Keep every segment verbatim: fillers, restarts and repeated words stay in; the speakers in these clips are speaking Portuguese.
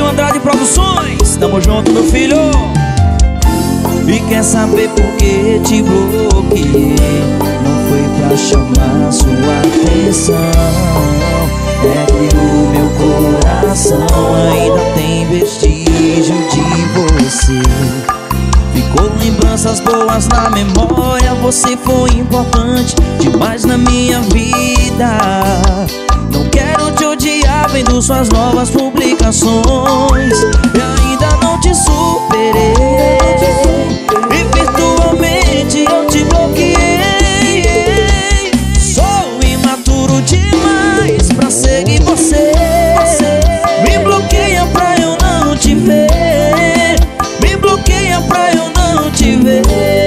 Andrade Produções, tamo junto, meu filho. E quer saber por que te bloqueei? Não foi pra chamar sua atenção, é que o meu coração ainda tem vestígio de você. Ficou lembranças boas na memória, você foi importante demais na minha vida. Não quero te odiar vendo suas novas publicações, e ainda não te superei, e virtualmente eu te bloqueei. Sou imaturo demais pra seguir você. Me bloqueia pra eu não te ver, me bloqueia pra eu não te ver.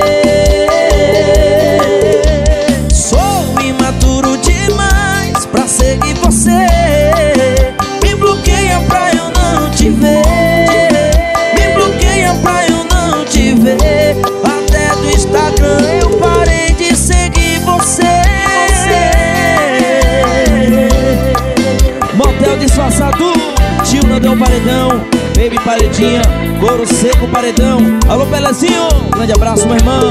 Sou imaturo demais pra seguir você. Me bloqueia pra eu não te ver, me bloqueia pra eu não te ver. Até do Instagram eu parei de seguir você. Motel disfarçado, tio não deu paredão, baby paredinha, couro seco paredão. Alô Pelezinho, grande abraço meu irmão.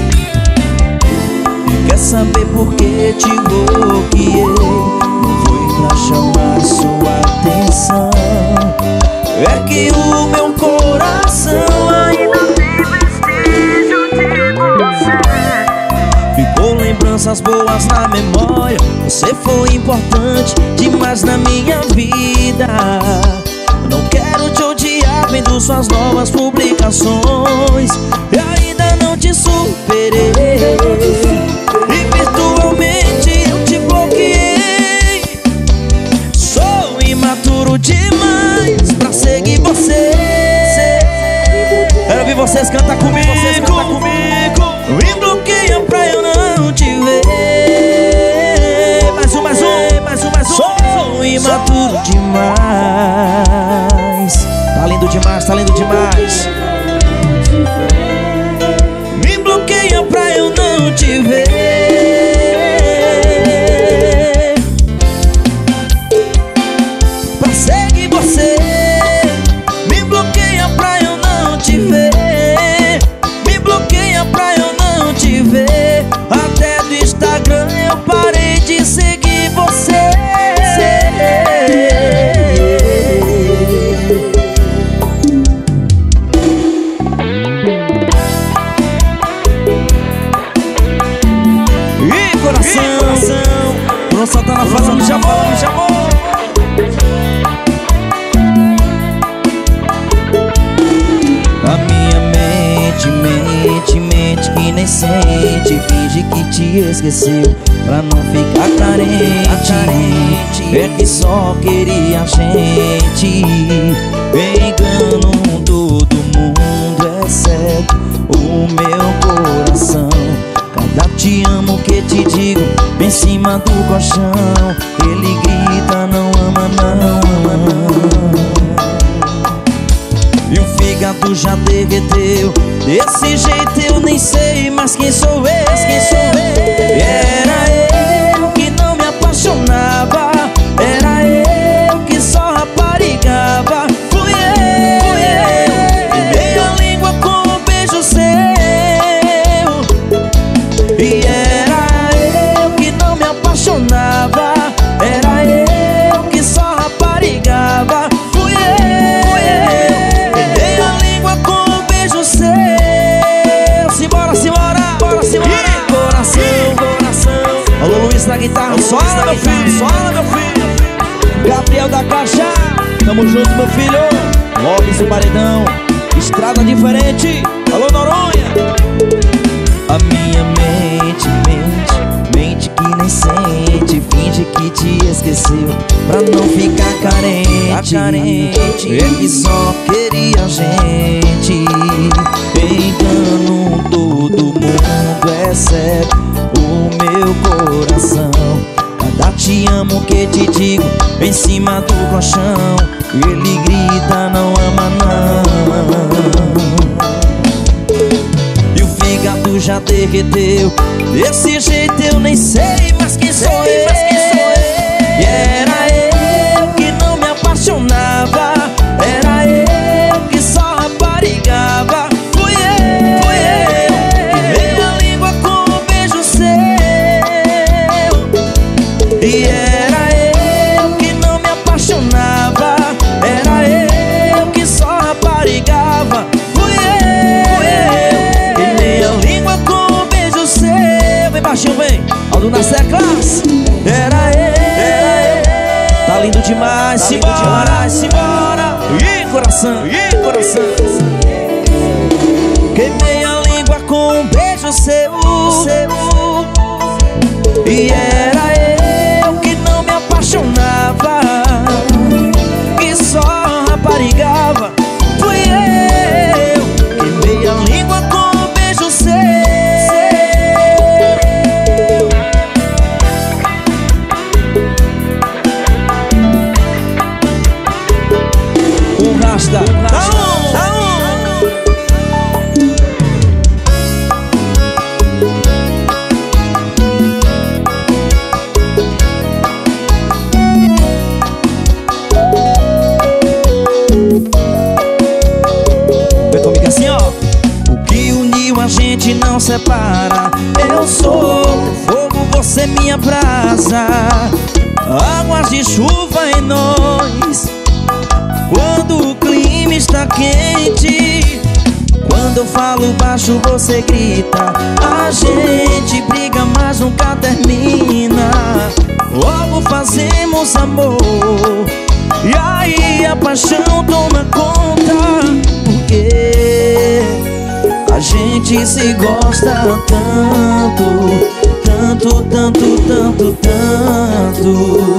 Quer saber por que te bloqueei? Não foi pra chamar sua atenção, é que o meu coração ainda tem vestígio de você. Ficou lembranças boas na memória, você foi importante demais na minha vida. Não quero te odiar vendo suas novas publicações, e ainda não te superei, e virtualmente eu te bloqueei. Sou imaturo demais pra seguir você. Quero ouvir vocês cantar comigo, vocês cantar comigo. Me bloqueia pra eu não te ver. Mais um, mais um, mais um, mais um. Sou imaturo demais. Tá lindo demais, tá lindo demais. Me bloqueia pra eu não te ver. Pra seguir você. Me bloqueia pra eu não te ver, me bloqueia pra eu não te ver. Até do Instagram eu parei de seguir você. E coração, coração, Bruno Santana fazendo me chamou, me chamou. A minha mente, mente, mente que nem sente, finge que te esqueceu pra não ficar carente. É que só queria a gente, engano todo mundo exceto o meu coração. Cada te amo que te digo bem em cima do colchão, ele grita não ama não, ama não. E o fígado já derreteu, desse jeito eu nem sei mais quem sou eu, quem sou eu. Era eu que não me apaixonava, era eu que só raparigava. Fui eu, fui eu, queimei a língua com um beijo seu. E era eu que não me apaixonava, era eu que só raparigava. Fui eu, fui eu, queimei a língua com um beijo seu. Simbora, simbora, bora, simbora. E coração, coração. Alô Luiz na guitarra, sola meu filho, sola meu filho. Gabriel da Caixa, tamo junto meu filho. Lopes do Paredão, estrada diferente. Alô Noronha. A minha mente, mente, mente que nem sente, finge que te esqueceu pra não ficar carente, carente. Ele só queria a gente, engano todo mundo exceto o meu coração. Cada te amo que te digo em cima do colchão, ele grita não ama não. Fígado já derreteu, desse jeito eu nem sei mais quem sou eu. E era eu que não me apaixonava, era baixinho, vem. Aldo nas teclas. Era ele, era ele. Tá lindo demais, tá lindo demais, simbora. E coração, e coração. Queimei a língua com um beijo seu, seu. E era eu que não me apaixonava, que só raparigava. Fui eu, queimei a língua com um beijo seu. Um rasta, tá um, tá um. A gente não separa. Eu sou teu fogo, você minha brasa. Águas de chuva em nós quando o clima está quente. Quando eu falo baixo você grita. A gente briga mas nunca termina. Logo fazemos amor e aí a paixão toma conta. Porque a gente se gosta tanto, tanto, tanto, tanto, tanto.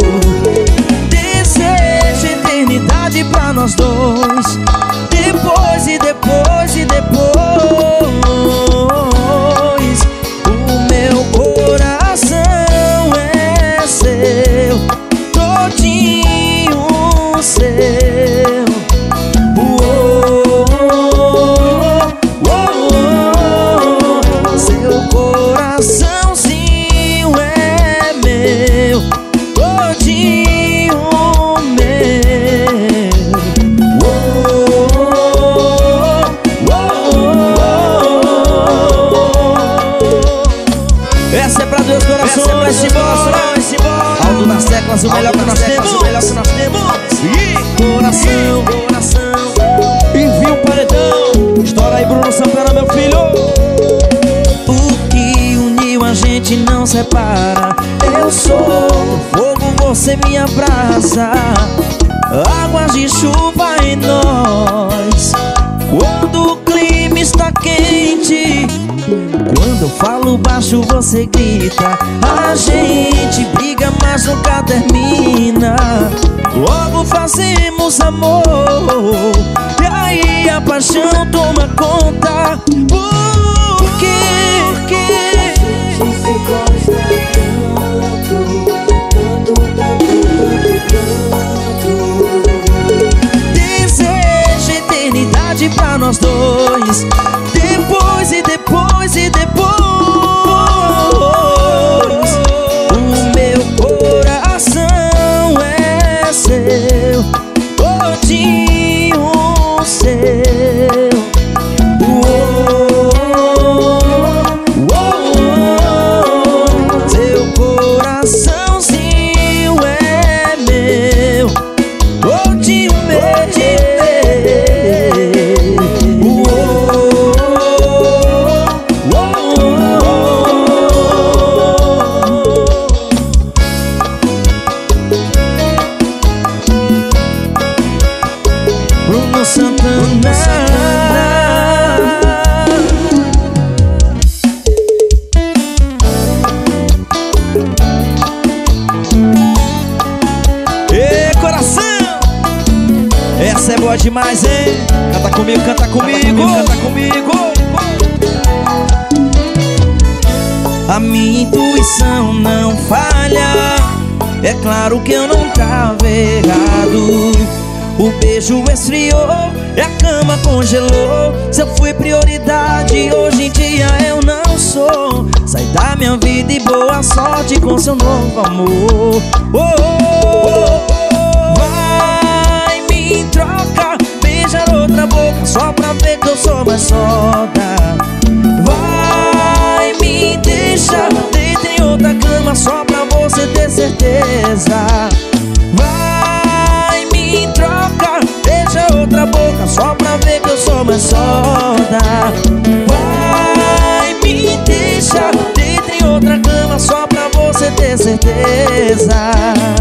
Desejo eternidade pra nós dois. Depois e depois e depois. O meu coração é seu, todinho seu. Coraçãozinho é meu, todinho meu. Oh, oh, oh, oh. Essa é pra Deus corações, essa é pra esse corações. Aldo nas teclas, o melhor que nós temos, o melhor que nós temos. E coração, coração. Envia um paredão. Estoura aí, Bruno Santana, meu filho. A gente não separa. Eu sou teu fogo, você minha brasa. Águas de chuva em nós quando o clima está quente. Quando eu falo baixo você grita. A gente briga mas nunca termina. Logo fazemos amor e aí a paixão toma conta. Por quê? Por quê? Se gosta tanto, tanto, tanto, tanto, tanto. Desejo eternidade pra nós dois. Depois e depois e depois. O meu coração é seu, todinho seu. Coraçãozinho é meu, todinho meu. Oh, oh, oh, oh. Bruno Santana. Essa é boa demais, hein? Canta comigo, canta comigo, canta comigo. A minha intuição não falha. É claro que eu não tava errado. O beijo esfriou e a cama congelou. Se eu fui prioridade, hoje em dia eu não sou. Sai da minha vida e boa sorte com seu novo amor. Oh, oh, oh. Troca, beijar outra boca só pra ver que eu sou mais soda. Vai me deixar deitar em outra cama só pra você ter certeza. Vai me trocar, beijar outra boca só pra ver que eu sou mais soda. Vai me deixar deitar em outra cama certeza.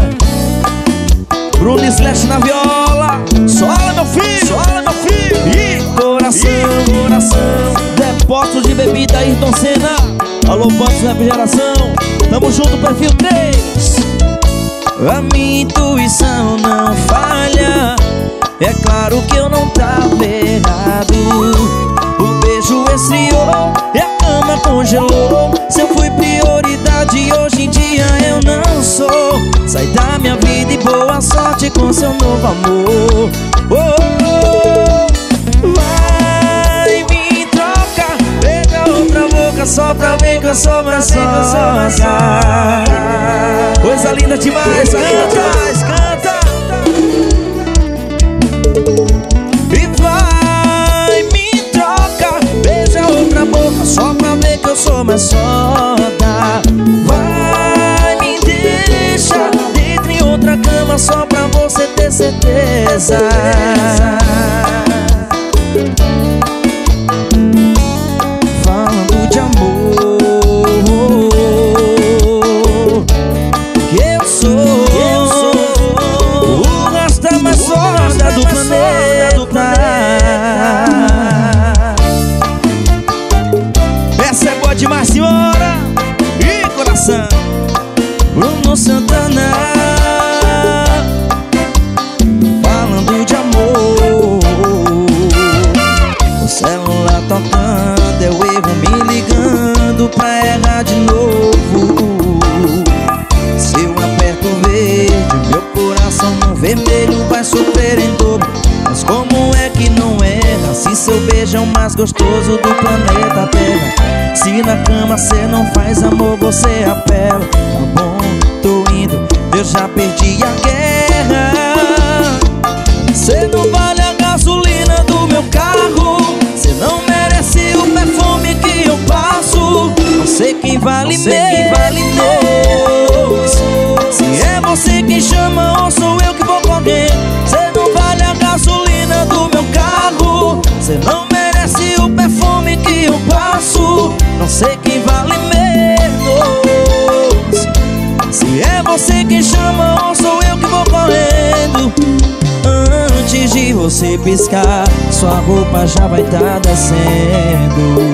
Bruno Slash na viola. Sola, meu filho, sola, meu filho. E coração, e coração. Depósito de bebida, Ayrton Senna. Alô, Bantos Refrigeração. Tamo junto, perfil três. A minha intuição não falha. É claro que eu não tava errado. O beijo esfriou e a cama congelou. Se eu fui prioridade, hoje em dia eu não sou. Sai da minha vida e boa sorte com seu novo amor. Oh, oh, oh. Vai me trocar, beija outra boca só pra ver que eu sou mais soca. Coisa linda demais, canta, canta. E vai me trocar, beija outra boca só pra ver que eu sou mais soda. Vai me deixar dentro em outra cama só pra você ter certeza. Falando de amor, que eu sou, que eu sou o rasta mais foda do planeta. Essa é boa demais, senhora. E coração, Bruno Santana. Falando de amor, o celular tocando, é o erro me ligando pra errar de novo. Se eu aperto o verde, meu coração no vermelho vai sofrer em dobro. Mas como é que não erra, se seu beijo é o mais gostoso do planeta Terra? Se na cama cê não faz amor, você apela. Tá bom, tô indo, eu já perdi a guerra. Cê não vale a gasolina do meu carro, cê não merece o perfume que eu passo. Não sei quem vale menos, se é você quem chama ou sou eu que vou correr. Cê não vale a gasolina do meu carro, cê não merece o perfume que eu passo. Não sei quem vale menos, se é você quem chama ou sou eu que vou correndo. Antes de você piscar, sua roupa já vai tá descendo.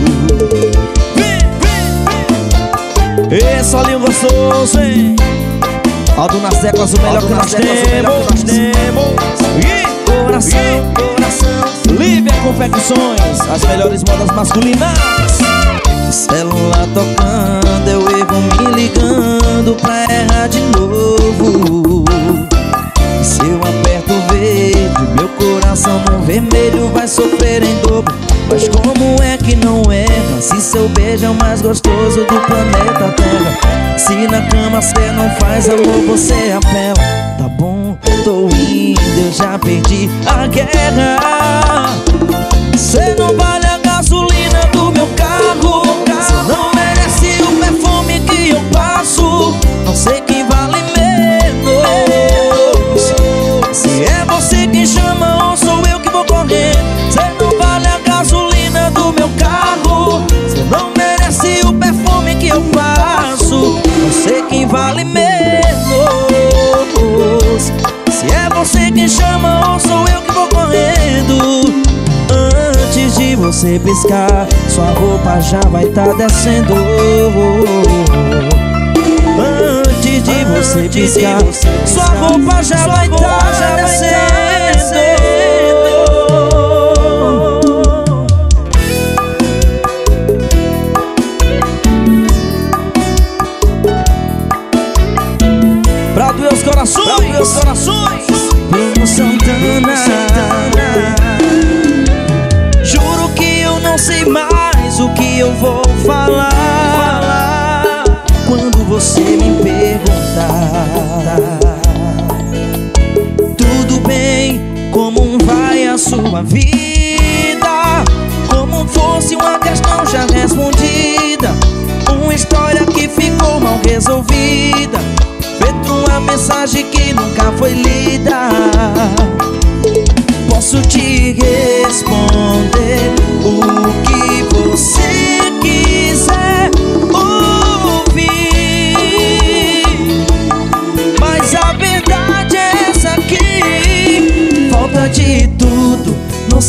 Esse solinho gostoso, hein? Aldo nas teclas, o melhor que nós temos. E coração, coração, Lívia Confecções, as melhores modas masculinas. O celular tocando, é o erro me ligando pra errar de novo. E se eu aperto o verde, meu coração no vermelho vai sofrer em dobro. Mas como é que não erra, se seu beijo é o mais gostoso do planeta Terra? Se na cama cê não faz amor, você apela. Tá bom, tô indo, eu já perdi a guerra. Cê não vale a gasolina do meu carro, cê não merece o perfume que eu passo. Não sei quem vale menos, se é você quem chama ou sou eu que vou correr. Cê não vale a gasolina do meu carro, cê não merece o perfume que eu passo. Não sei quem vale menos, se é você quem chama ou sou eu que vou correndo. Antes de você piscar, sua roupa já vai tá descendo. Antes de você piscar, sua roupa já vai tá descendo. Pra doer os corações, pra doer os corações. Bruno Santana, Santana. Juro que eu não sei mais o que eu vou falar, falar quando você me perguntar. Tudo bem, como vai a sua vida? Como fosse uma questão já respondida, uma história que ficou mal resolvida, feito uma mensagem que nunca foi lida. Posso te responder o que você quiser ouvir.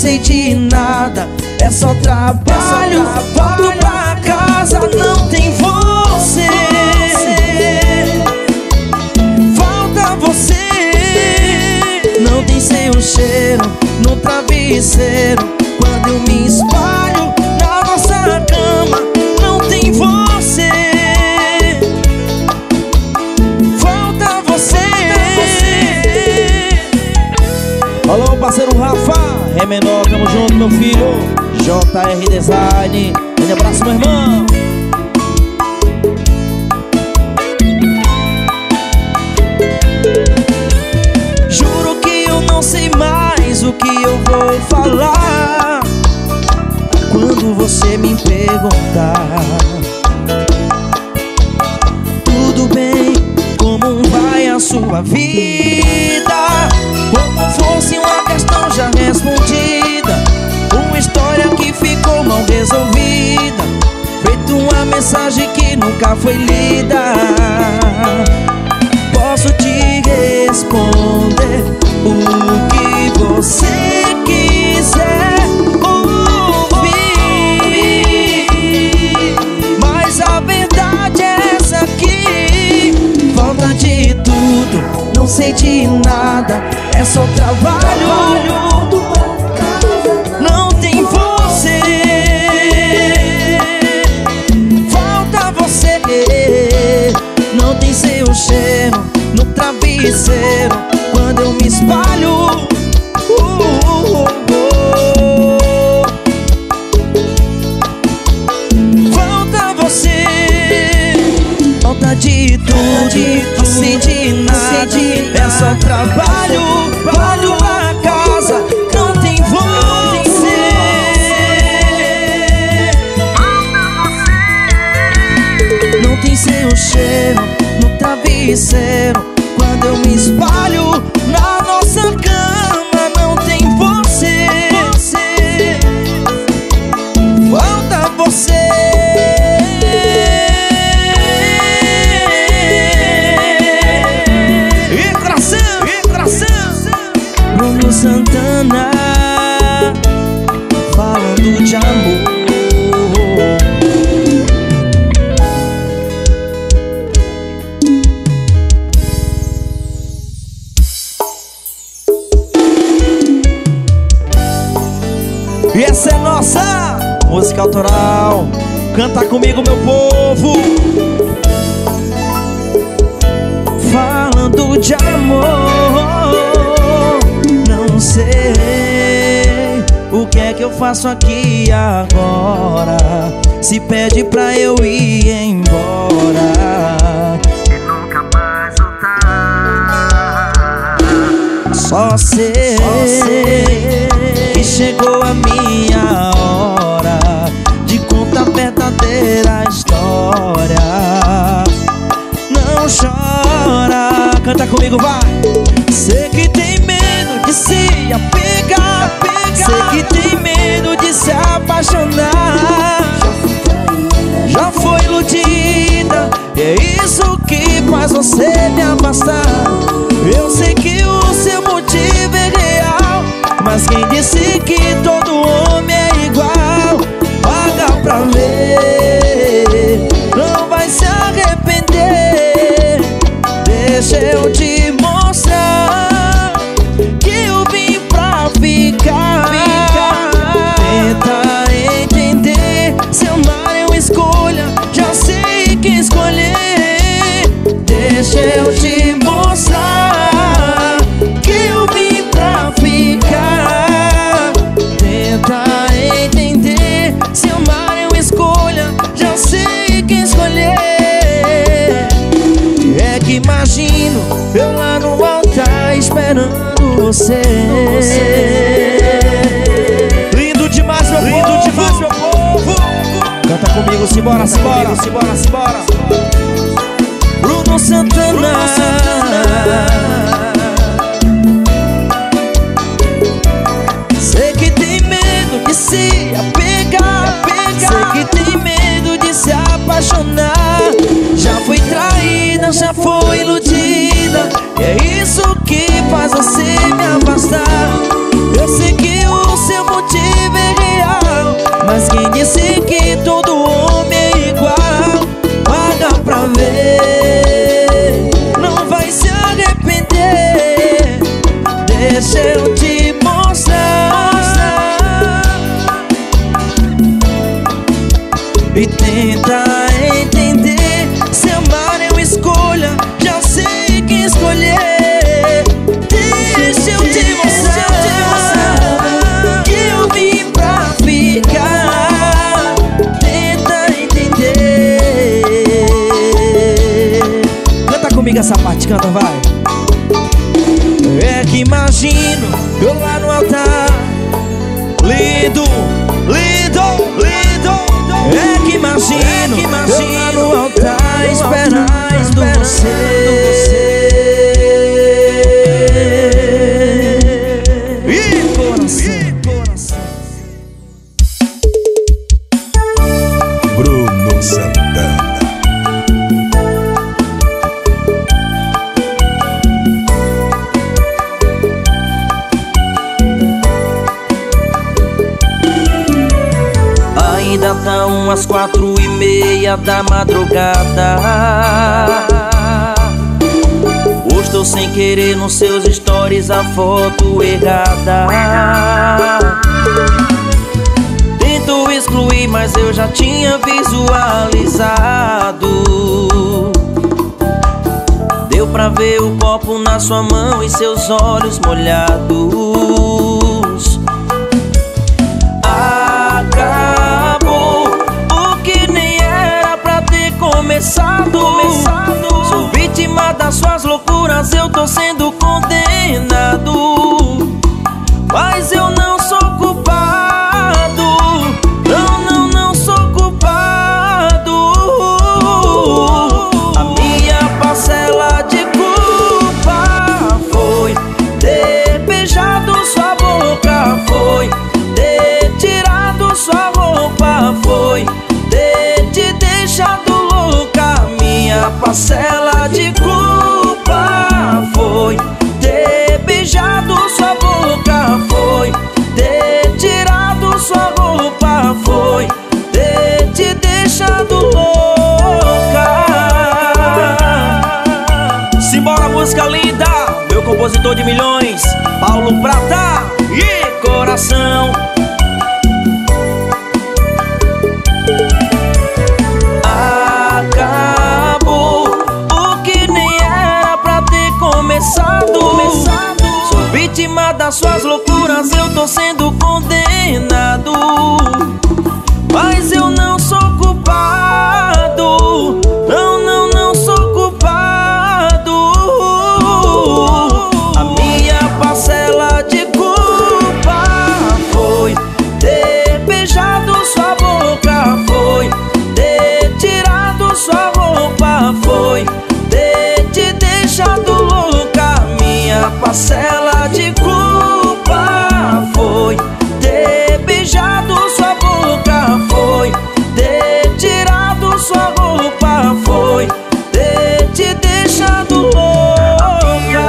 sei de nada, é só trabalho. Volto pra casa, não tem você. Falta você. Não tem seu cheiro no travesseiro. Quando eu me espalho na nossa cama, não tem você. Falta você. Alô, parceiro Rafa, é menor, tamo junto, meu filho. J R Design, um abraço, meu irmão. Juro que eu não sei mais o que eu vou falar quando você me perguntar. Tudo bem, como vai a sua vida? Como fosse uma questão já respondida, uma história que ficou mal resolvida, feito uma mensagem que nunca foi lida. Posso te responder o que você quiser ouvir, mas a verdade é essa aqui. Falta de tudo, não sei de nada, é só trabalho. Não tem você. Falta você. Não tem seu cheiro no travesseiro. Quando eu me espalho, uh, uh, uh, uh. Falta você. Falta de tudo, não sei de nada, é só trabalho. Volto pra casa, não tem você. Não tem seu cheiro no travesseiro. Quando eu me espalho na nossa cama, não tem você. Falta você. Bruno Santana, falando de amor. E essa é nossa música autoral. Canta comigo, meu povo. Falando de amor. Não sei o que é que eu faço aqui agora. Se pede pra eu ir embora e nunca mais voltar. Só sei, Só sei que chegou a minha hora de contar a verdadeira história. Não chora, canta comigo, vai. Sei que tem medo de se apegar, apegar. Sei que tem medo de se apaixonar. Já foi iludida, e é isso que faz você me afastar. Eu sei que o seu motivo é real, mas quem disse que todo homem é igual? Paga pra ver, não vai se arrepender. Deixa eu te mostrar que eu vim pra ficar. Tenta entender, se amar é uma escolha, já sei quem escolher. Deixa eu te mostrar que eu vim pra ficar. Tenta entender, se amar é uma escolha, já sei quem escolher. É que imagino eu lá no altar esperando você. Lindo demais, meu Lindo povo. demais, meu povo. Canta comigo, simbora, simbora, simbora, simbora. Bruno Santana, Bruno Santana. Sei que tem medo de se apegar, apegar. Sei que tem medo de se apaixonar. Já foi traída, já foi iludida, e é isso que faz você me afastar. Eu sei que o seu motivo e tenta entender. Se amar é uma escolha, já sei quem escolher. Deixa eu te mostrar que eu vim pra ficar. Tenta entender. Canta comigo essa parte, canta, vai. É que imagino eu lá no altar, lindo, lindo, lindo. É que imagino, é que imagino eu lá no altar, esperando você. E coração, e coração. Bruno Santana. Ainda tá umas quatro e meia da madrugada. Hoje tô sem querer nos seus stories a foto errada. Tento excluir, mas eu já tinha visualizado. Deu pra ver o copo na sua mão e seus olhos molhados. Acabou o que nem era pra ter começado. Sou vítima das suas loucuras, eu tô sendo condenado. Mas eu não sou culpado. Não, não, não sou culpado. A minha parcela de culpa foi ter beijado sua boca, foi ter tirado sua roupa, foi ter te deixado louca. Minha parcela de culpa foi ter beijado sua boca, foi ter tirado sua roupa, foi ter te deixado louca. Simbora, música linda, meu compositor de milhões, Paulo Prata e coração. Acabou o que nem era pra ter começado. Sou vítima das suas loucuras, eu tô sendo condenado. Mas eu não sou culpado. Não, não, não sou culpado. A minha parcela de culpa foi ter beijado sua boca, foi ter tirado sua roupa, foi ter te deixado louca. Minha parcela de culpa foi ter beijado sua boca, foi ter tirado sua roupa, foi ter te deixado louca.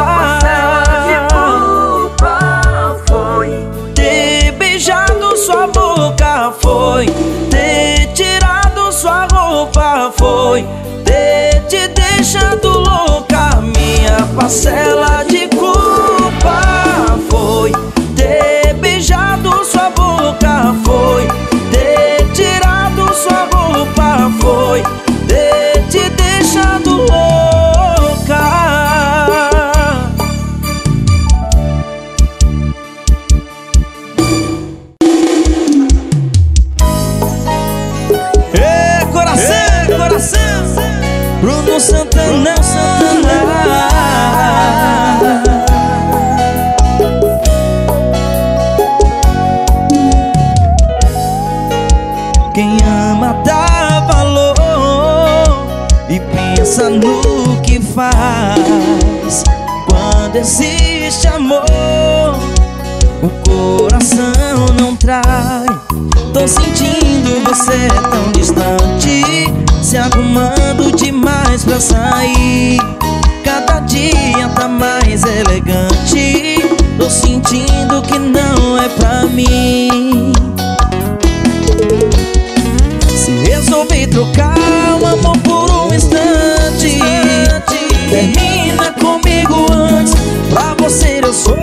Foi ter beijado sua boca, foi ter tirado sua roupa, foi ter te deixado louca. Minha parcela de culpa foi ter beijado sua boca, foi ter tirado sua roupa, foi ter te deixado louca. Ê, coração, Ê, coração, Bruno Santana, Santana. Quem ama dá valor e pensa no que faz. Quando existe amor, o coração não trai. Tô sentindo você tão distante, se arrumando demais pra sair. Cada dia tá mais elegante. Tô sentindo que não é pra mim. Se resolvi trocar o amor por um instante, termina comigo antes. Pra você eu sou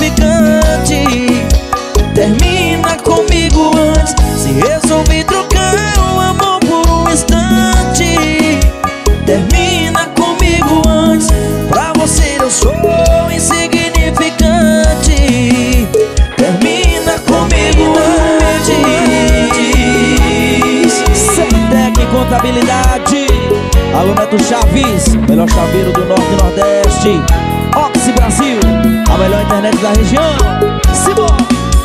insignificante. Termina comigo antes. Se resolvi trocar contabilidade. Alô Neto Chaves, melhor chaveiro do Norte e Nordeste. Oxi Brasil, a melhor internet da região. Simão.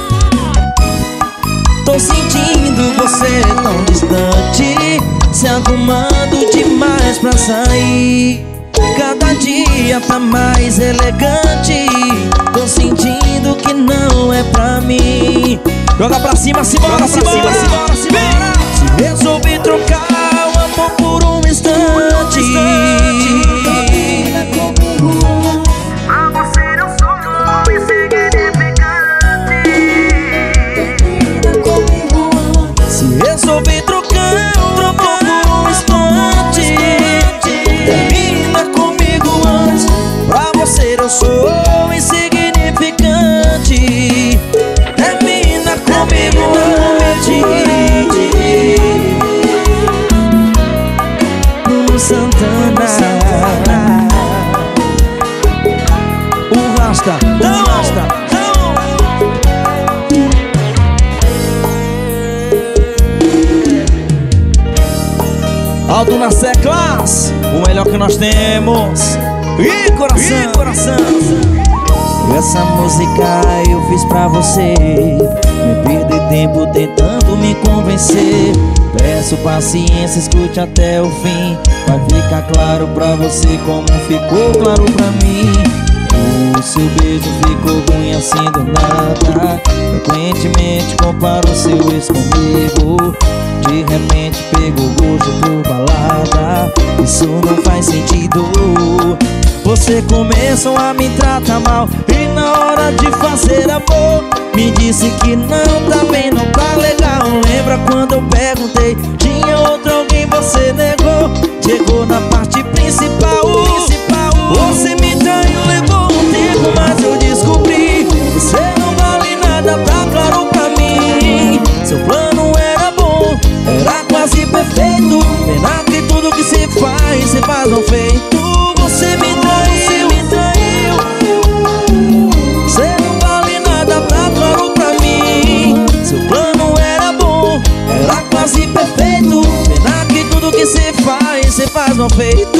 Tô sentindo você tão distante, se arrumando demais pra sair. Cada dia tá mais elegante. Tô sentindo que não é pra mim. Joga pra cima, simbora, simbora, simbora, simbora, simbora. Se resolvi trocar o amor por um instante, pra você eu sou insignificante. se resolvi trocar o amor por um instante, termina comigo antes. Pra você eu sou insignificante. Termina comigo antes. Bruno Santana, o Rasta, não Rasta, não. Aldo na C-Class, o melhor que nós temos. E coração, e coração. Essa música eu fiz pra você, me perder tempo tentando me convencer. Peço paciência, escute até o fim. Vai ficar claro pra você como ficou claro pra mim. O seu beijo ficou ruim assim do nada. Frequentemente comparo o seu ex comigo. De repente pegou gosto por balada. Isso não faz sentido. Você começou a me tratar mal, e na hora de fazer amor me disse que não tá bem, não tá legal. Lembra quando eu perguntei, tinha outro alguém, você negou. Chegou na parte principal, você me traiu, levou um tempo, mas eu descobri. Você não vale nada, tá claro pra mim. Seu plano era bom, era quase perfeito. Pena que tudo que se faz, se faz mal feito. Você me traiu, me traiu. Você não vale nada, tá claro pra mim. Seu plano era bom, era quase perfeito. Pena que tudo que cê faz, cê faz mal feito.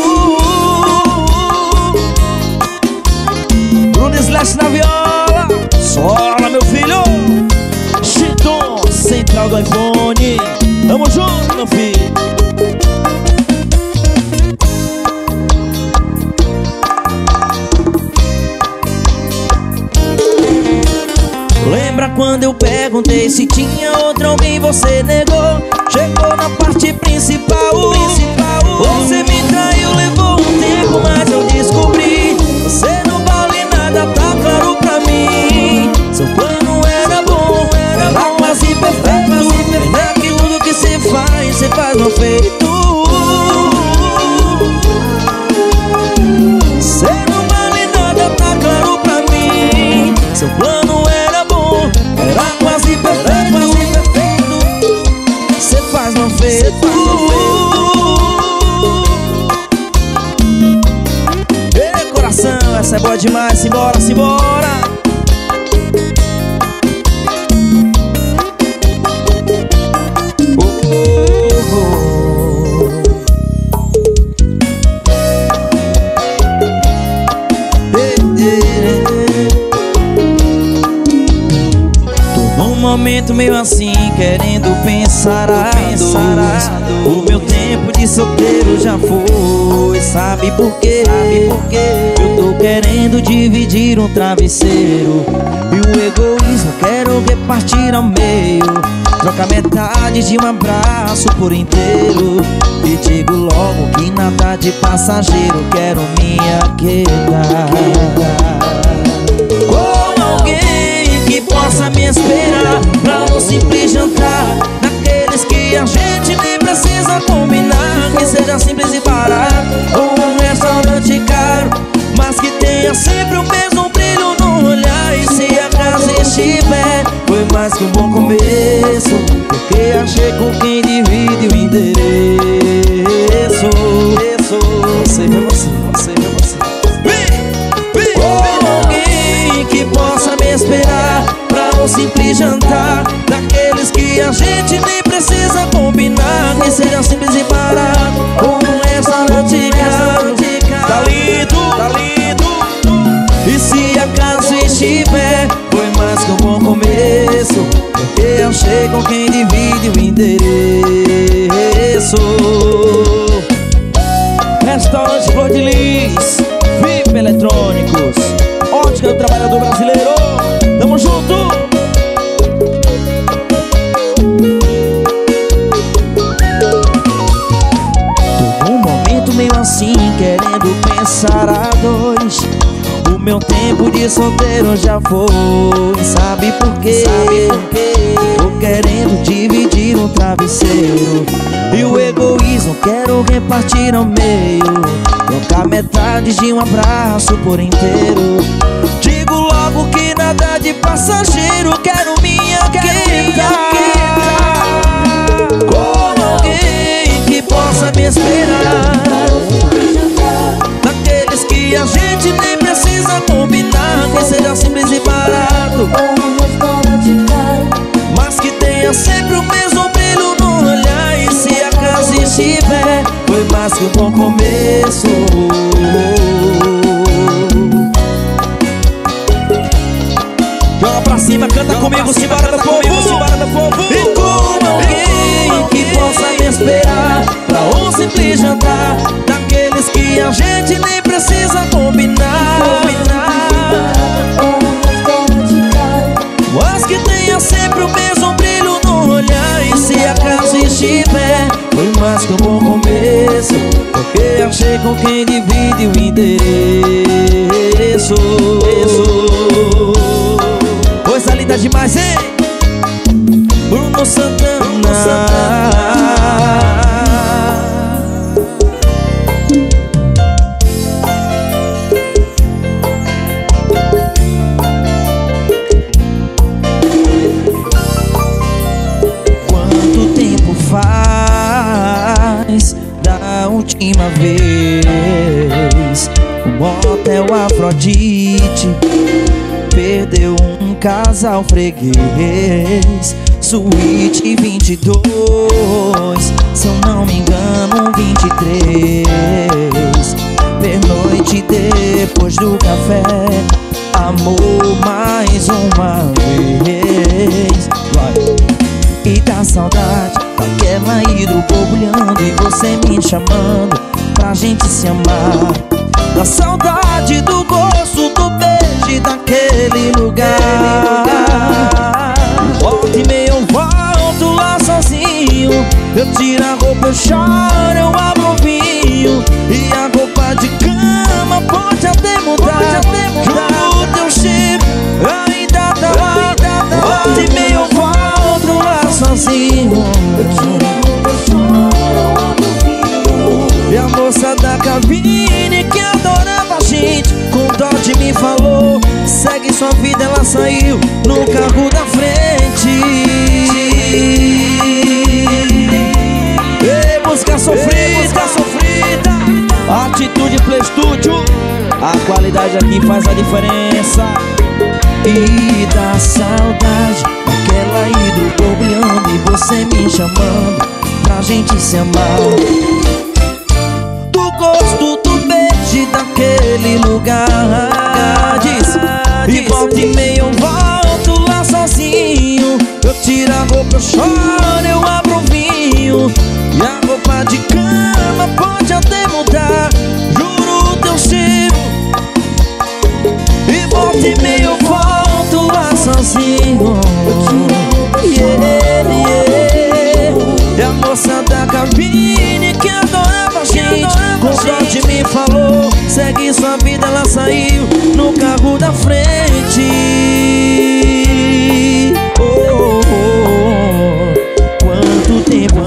Bruno Slash na viola, sola meu filho. Chiton, central do iPhone. Tamo junto, meu filho. Lembra quando eu perguntei se tinha outro alguém, você negou. Chegou na parte principal, você me traiu, levou um tempo, mas eu descobri. Você não vale nada, tá claro pra mim. Seu plano era bom, era quase perfeito. Pena que tudo que cê faz, cê faz mal feito. Cê não vale nada, tá claro pra mim. Seu plano era bom, era quase perfeito, quase perfeito. Cê faz mal feito. Ei, coração, essa é boa demais. Simbora, simbora. Momento meio assim, querendo pensar a dois. O meu tempo de solteiro já foi. Sabe por quê? Eu tô querendo dividir um travesseiro, e o egoísmo quero repartir ao meio. Troca metade de um abraço por inteiro. E digo logo que nada de passageiro, quero minha queda com alguém que possa me esperar pra um simples jantar, daqueles que a gente nem precisa combinar, que seja simples e barato, ou um restaurante caro, mas que tenha sempre o mesmo brilho no olhar. E se a casa estiver, foi mais que um bom começo, porque achei com quem divide o endereço. Você é você, você é você. Ou alguém que possa me esperar pra um simples jantar, daqueles que a gente nem precisa combinar, que seja simples e barato, achei com quem divide o endereço. Restaurante Flor de Lis, V I P Eletrônicos, Ótica do Trabalhador Brasileiro. Tamo junto! Tô num momento meio assim, querendo pensar a dois. O meu tempo de solteiro já foi. Sabe por quê? Sabe por quê? Tô querendo dividir um travesseiro, e o egoísmo quero repartir ao meio. Trocar metade de um abraço por inteiro. Digo logo que nada de passageiro. Quero minha querida, como alguém que possa me esperar. Daqueles que a gente nem precisa combinar, que seja simples e barato, mas que tenha sempre o mesmo brilho no olhar. E se acaso estiver, foi mais que um bom começo. Joga pra cima, canta comigo, simbora do povo. E como alguém que possa me esperar pra um simples jantar, daqueles que a gente nem precisa combinar, mas que tenha sempre o mesmo brilho no olhar. E se acaso estiver, foi mais que um bom começo, porque achei com quem divide o endereço. Coisa linda demais, hein? Bruno Santana, Bruno Santana. Quanto tempo faz da última vez o motel Afrodite perdeu um casal freguês? Suíte vinte e dois, se eu não me engano vinte e três. Pernoite depois do café, amor mais uma vez. Vai. E da saudade daquela hidro borbulhando, e você me chamando pra gente se amar. Da saudade do gosto do beijo daquele lugar. Volta e meia eu volto lá sozinho. Eu tiro a roupa, eu choro, eu abro o vinho. E a roupa de cama pode até mudar, juro o teu cheiro ainda tá lá. Volta e meia eu volto lá sozinho. Eu tiro a roupa, eu choro, eu abro o vinho. E a moça da cabine que adorava a gente, com dó de me falou: segue sua vida, ela saiu no carro da frente. Ei, música sofrida, música sofrida. Atitude Play Studio, a qualidade aqui faz a diferença. E da saudade daquela hidro borbulhando, e você me chamando pra gente se amar. Do gosto do beijo daquele lugar. Diz, e volta e meia eu volto lá sozinho. Eu tiro a roupa, eu choro, eu abro o vinho. E a roupa de cama pode até mudar, juro o teu cheiro. E volta e meia eu volto lá sozinho. Yeah, yeah. E a moça da cabine que adorava a gente, com sorte me falou: segue sua vida, ela saiu no carro da frente. Oh, oh, oh. Quanto tempo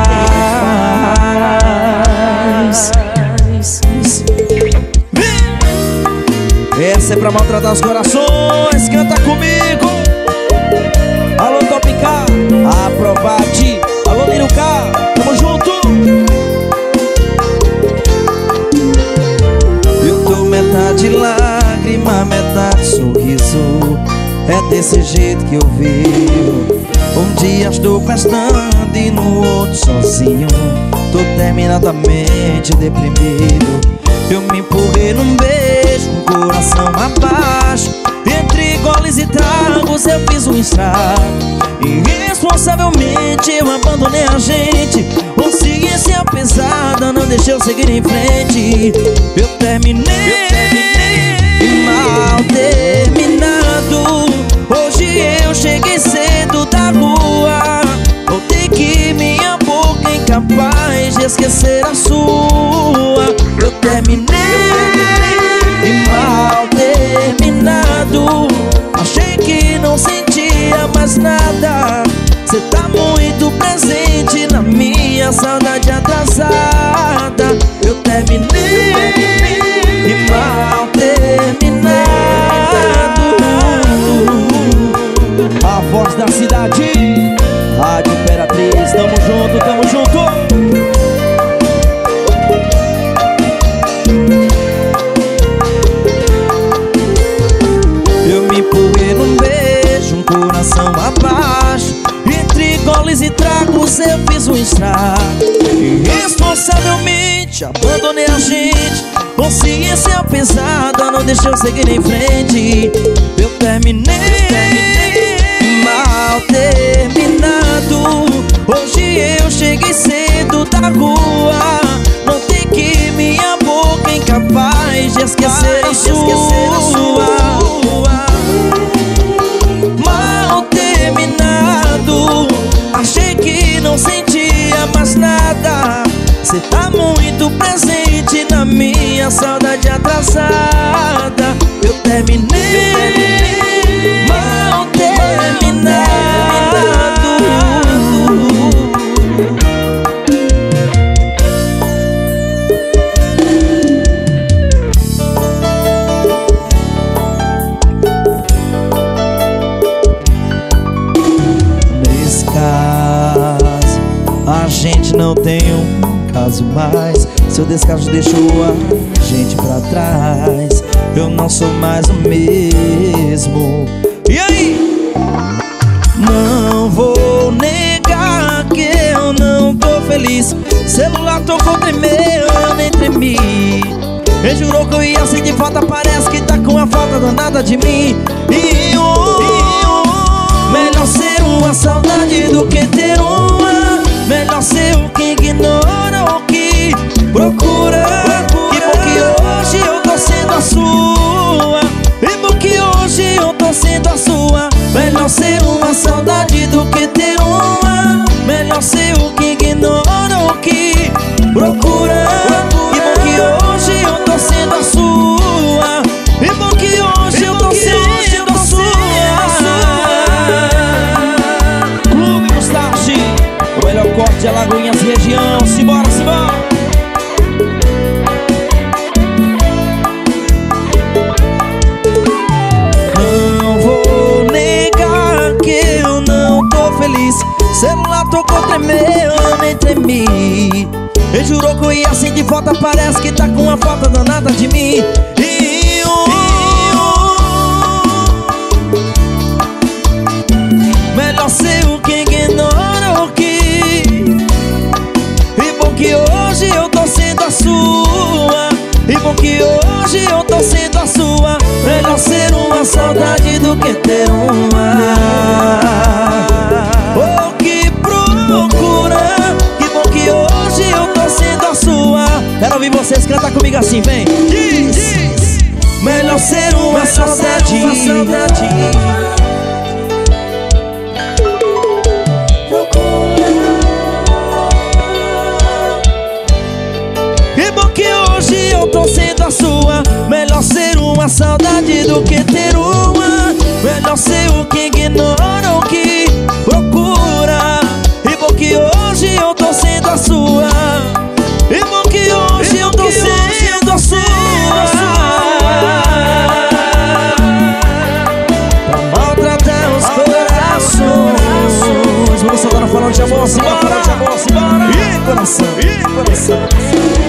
faz? Essa é pra maltratar os corações, canta comigo. Alô Topicá, Aprovate. Alô Lirucá, tamo junto. Eu tô metade lágrima, metade sorriso. É desse jeito que eu vivo. Um dia estou festando e no outro sozinho. Tô terminadamente deprimido. Eu me empurrei num beijo, com o coração abaixo, entre gola goles e tragos eu fiz um estrago. Irresponsavelmente eu abandonei a gente. Consciência pesada não deixei eu seguir em frente. Eu terminei, mal terminado. Hoje eu cheguei cedo da rua. Notei que minha boca é incapaz de esquecer a sua. Eu terminei, mal terminado. Achei que não sentia mais nada. Cê tá muito presente na minha saudade atrasada. Eu terminei, mal terminado. A voz da cidade, Rádio Imperatriz, tamo junto, tamo junto. Eu me empurrei num beijo, um coração abaixo. Entre goles e tragos eu fiz um estrago. Irresponsavelmente abandonei a gente. Consciência pesada não deixou eu seguir em frente. Eu terminei, mal terminado. Hoje eu cheguei cedo da rua. Notei que minha boca é incapaz de esquecer a sua. Mal terminado. Achei que não sentia mais nada. Cê tá muito presente na minha saudade atrasada. Eu terminei, mal terminado. Nesse caso, a gente não tem um caso mais. Seu descaso deixou a gente pra trás. Eu não sou mais o mesmo. E aí? Não vou negar que eu não tô feliz. Celular tocou primeiro, eu nem tremi. Ele jurou que eu ia sentir falta, parece que tá com a falta danada de mim. E oh, melhor ser uma saudade do que ter uma. Melhor ser o que ignora ou que procura. Que bom que hoje eu tô sendo a sua. E bom que hoje eu tô sendo a sua. Melhor ser uma saudade do que ter uma. Melhor ser o que ignora ou que procura. Que bom que hoje eu tô sendo a sua. E bom que hoje eu tô sendo a sua. Clube Mustache, o melhor corte de Alagoinhas região. Simbora, simbora. Não vou negar que eu não tô feliz. Celular tocou tremeu, eu nem tremi. Ele jurou que eu ia sentir falta, parece que tá com uma falta danada de mim. E eu, melhor ser o que ignora o que. E bom que hoje eu tô sendo a sua. E bom que hoje eu tô sendo a sua. Melhor ser uma saudade do que ter uma. O que procura. Que bom que hoje eu tô sendo a sua. Quero ouvir vocês cantar comigo assim, vem. Diz, diz. Melhor ser uma Melhor saudade, ser uma saudade. Eu tô sendo a sua. Melhor ser uma saudade do que ter uma. Melhor ser o que ignora o que procura. E bom que hoje eu tô sendo a sua. E bom que hoje eu tô sendo a sua. Pra maltratar os corações. Vamos agora falando de amor, simbora. E coração, e coração.